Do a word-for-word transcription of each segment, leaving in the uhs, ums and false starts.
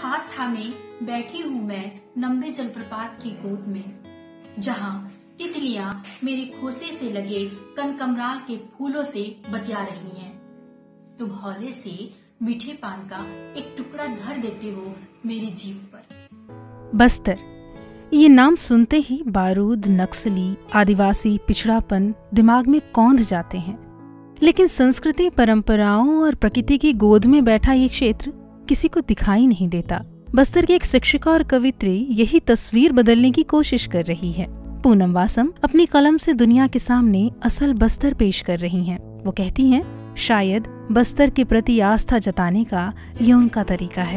हाथ थामे बैठी हूँ मैं लंबे जलप्रपात की गोद में, जहाँ तितलियां मेरे खोसे से लगे कनकमराल के फूलों से बतिया रही हैं। तुम हौले से मीठे पान का एक टुकड़ा धर देते हो मेरी जीभ पर। बस्तर, ये नाम सुनते ही बारूद, नक्सली, आदिवासी पिछड़ापन दिमाग में कौंध जाते हैं। लेकिन संस्कृति, परंपराओं और प्रकृति की गोद में बैठा ये क्षेत्र किसी को दिखाई नहीं देता। बस्तर की एक शिक्षिका और कवित्री यही तस्वीर बदलने की कोशिश कर रही है। पूनम वासम अपनी कलम से दुनिया के सामने असल बस्तर पेश कर रही हैं। वो कहती हैं, शायद बस्तर के प्रति आस्था जताने का ये उनका तरीका है।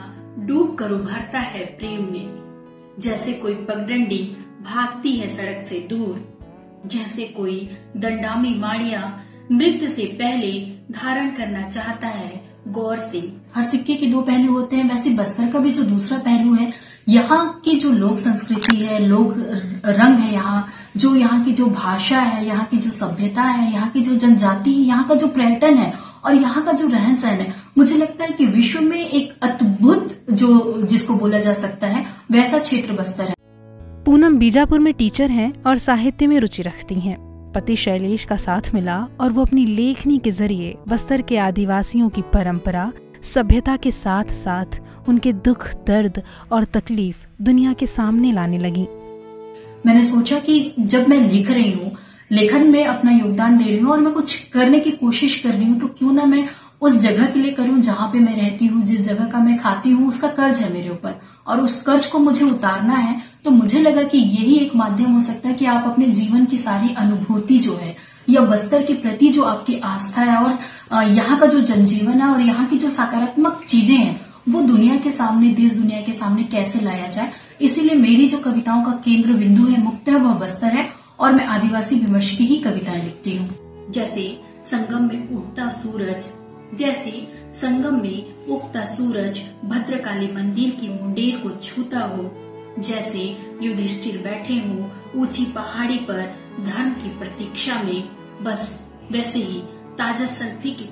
डूब कर उभरता है प्रेम में, जैसे कोई पगडंडी भागती है सड़क से दूर, जैसे कोई दंडामी माड़िया मृत्यु से पहले धारण करना चाहता है गौर से। हर सिक्के के दो पहलू होते हैं, वैसे बस्तर का भी जो दूसरा पहलू है, यहाँ की जो लोक संस्कृति है, लोक रंग है, यहाँ जो यहाँ की जो भाषा है, यहाँ की जो सभ्यता है, यहाँ की जो जनजाति है, यहाँ का जो पर्यटन है और यहाँ का जो रहन सहन है, मुझे लगता है कि विश्व में एक अद्भुत जो जिसको बोला जा सकता है वैसा क्षेत्र बस्तर है। पूनम बीजापुर में टीचर हैं और साहित्य में रुचि रखती हैं। पति शैलेश का साथ मिला और वो अपनी लेखनी के जरिए बस्तर के आदिवासियों की परंपरा, सभ्यता के साथ साथ उनके दुख, दर्द और तकलीफ दुनिया के सामने लाने लगी। मैंने सोचा कि जब मैं लिख रही हूँ, लेखन में अपना योगदान दे रही हूँ और मैं कुछ करने की कोशिश कर रही हूँ, तो क्यों ना मैं उस जगह के लिए करूँ जहाँ पे मैं रहती हूँ, जिस जगह का मैं खाती हूँ, उसका कर्ज है मेरे ऊपर और उस कर्ज को मुझे उतारना है। तो मुझे लगा कि यही एक माध्यम हो सकता है कि आप अपने जीवन की सारी अनुभूति जो है या बस्तर के प्रति जो आपकी आस्था है और यहाँ का जो जनजीवन है और यहाँ की जो सकारात्मक चीजें हैं वो दुनिया के सामने, देश दुनिया के सामने कैसे लाया जाए। इसीलिए मेरी जो कविताओं का केंद्र बिंदु है, मुख्यतः वह बस्तर है और मैं आदिवासी विमर्श की ही कविताएं लिखती हूँ। जैसे संगम में उगता सूरज, जैसे संगम में उगता सूरज भद्रकाली मंदिर की मुंडेर को छूता हो, जैसे युधिष्ठिर बैठे हो ऊंची पहाड़ी पर धर्म की प्रतीक्षा में, बस वैसे ही ताजा सेल्फी की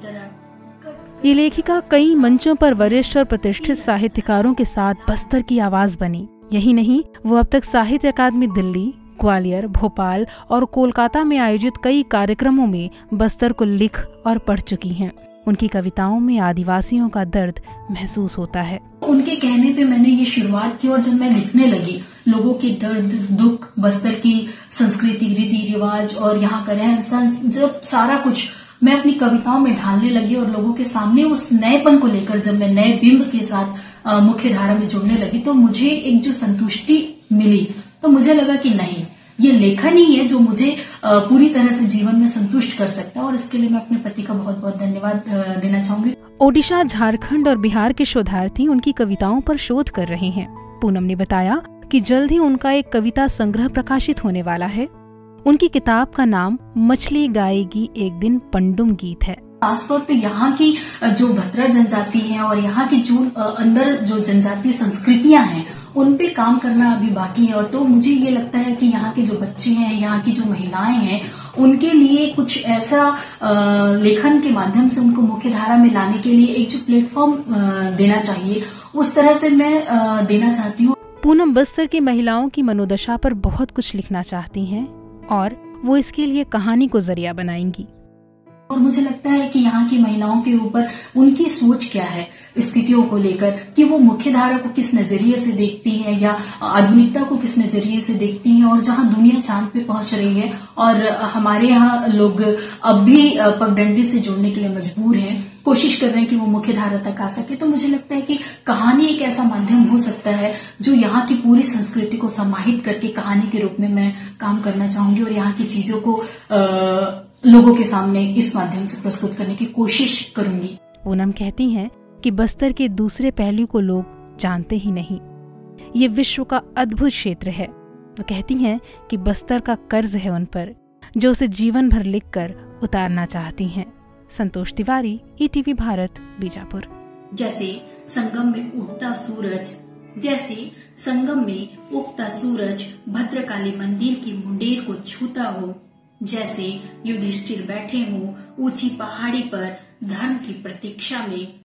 तरह। ये लेखिका कई मंचों पर वरिष्ठ और प्रतिष्ठित साहित्यकारों के साथ बस्तर की आवाज बनी। यही नहीं, वो अब तक साहित्य अकादमी दिल्ली, ग्वालियर, भोपाल और कोलकाता में आयोजित कई कार्यक्रमों में बस्तर को लिख और पढ़ चुकी हैं। उनकी कविताओं में आदिवासियों का दर्द महसूस होता है। उनके कहने पे मैंने ये शुरुआत की और जब मैं लिखने लगी, लोगों के दर्द, दुख, बस्तर की संस्कृति, रीति रिवाज और यहाँ का रहन सहन, जब सारा कुछ मैं अपनी कविताओं में ढालने लगी और लोगों के सामने उस नएपन को लेकर जब मैं नए बिंब के साथ मुख्य धारा में जुड़ने लगी, तो मुझे एक जो संतुष्टि मिली, तो मुझे लगा कि नहीं, ये लेखन ही है जो मुझे पूरी तरह से जीवन में संतुष्ट कर सकता है और इसके लिए मैं अपने पति का बहुत बहुत धन्यवाद देना चाहूंगी। ओडिशा, झारखंड और बिहार के शोधार्थी उनकी कविताओं पर शोध कर रहे हैं। पूनम ने बताया कि जल्द ही उनका एक कविता संग्रह प्रकाशित होने वाला है। उनकी किताब का नाम मछली गाएगी एक दिन पंडुम गीत है। खासतौर पे यहाँ की जो भद्रा जनजाति है और यहाँ की जो अंदर जो जनजातीय संस्कृतियां हैं उन पे काम करना अभी बाकी है। और तो मुझे ये लगता है कि यहाँ के जो बच्चे हैं, यहाँ की जो महिलाएं हैं, उनके लिए कुछ ऐसा लेखन के माध्यम से उनको मुख्य धारा में लाने के लिए एक जो प्लेटफॉर्म देना चाहिए, उस तरह से मैं देना चाहती हूँ। पूनम बस्तर की महिलाओं की मनोदशा पर बहुत कुछ लिखना चाहती हैं और वो इसके लिए कहानी को जरिया बनाएंगी। और मुझे लगता है कि यहाँ की महिलाओं के ऊपर उनकी सोच क्या है स्थितियों को लेकर, कि वो मुख्य धारा को किस नजरिए से देखती है या आधुनिकता को किस नजरिए से देखती है। और जहाँ दुनिया चांद पे पहुंच रही है और हमारे यहाँ लोग अब भी पगडंडी से जुड़ने के लिए मजबूर हैं, कोशिश कर रहे हैं कि वो मुख्य धारा तक आ सके, तो मुझे लगता है कि कहानी एक ऐसा माध्यम हो सकता है जो यहाँ की पूरी संस्कृति को समाहित करके कहानी के रूप में मैं काम करना चाहूंगी और यहाँ की चीजों को आ, लोगों के सामने इस माध्यम से प्रस्तुत करने की कोशिश करूंगी। पूनम कहती हैं कि बस्तर के दूसरे पहलू को लोग जानते ही नहीं। ये विश्व का अद्भुत क्षेत्र है। वो कहती हैं कि बस्तर का कर्ज है उन पर, जो उसे जीवन भर लिखकर उतारना चाहती हैं। संतोष तिवारी, ईटीवी भारत, बीजापुर। जैसे संगम में उगता सूरज, जैसे संगम में उगता सूरज भद्रकाली मंदिर की मुंडेर को छूता हो, जैसे युधिष्ठिर बैठे हो ऊंची पहाड़ी पर धर्म की प्रतीक्षा में,